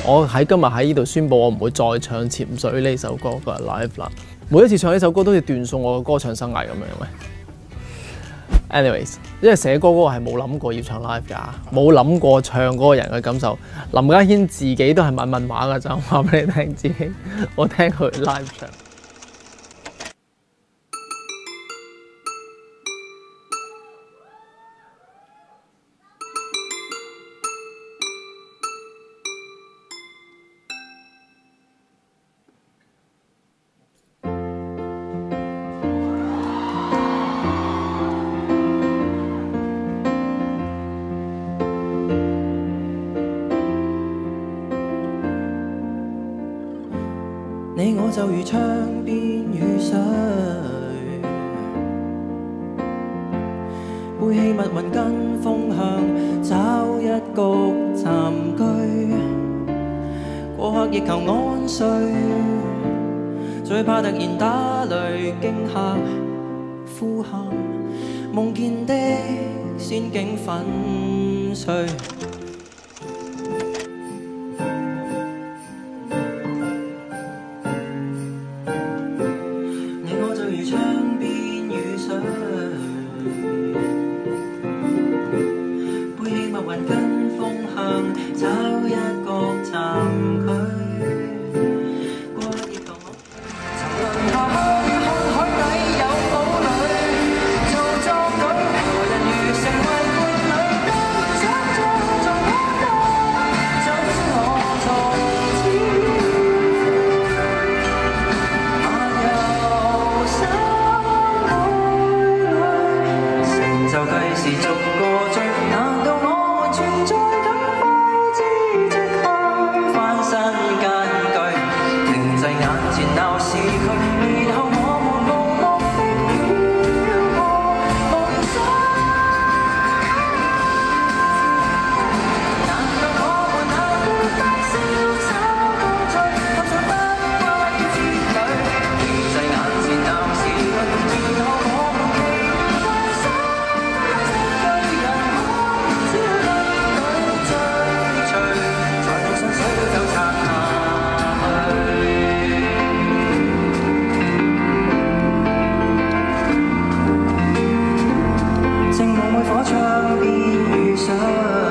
我喺今日喺呢度宣佈，我唔會再唱《潛水》呢首歌嘅 live 啦。每一次唱呢首歌都好似斷送我嘅歌唱生涯咁樣嘅。anyways， 因為寫歌嗰個係冇諗過要唱 live 㗎，冇諗過唱嗰個人嘅感受。林家謙自己都係問話㗎咋，話俾你聽自己，我聽佢 live 唱。 你我就如窗邊雨水，背起密雲跟風向，找一局暫居，過客亦求安睡，最怕突然打雷驚嚇呼喊，夢見的仙境粉碎。火窗邊雨水。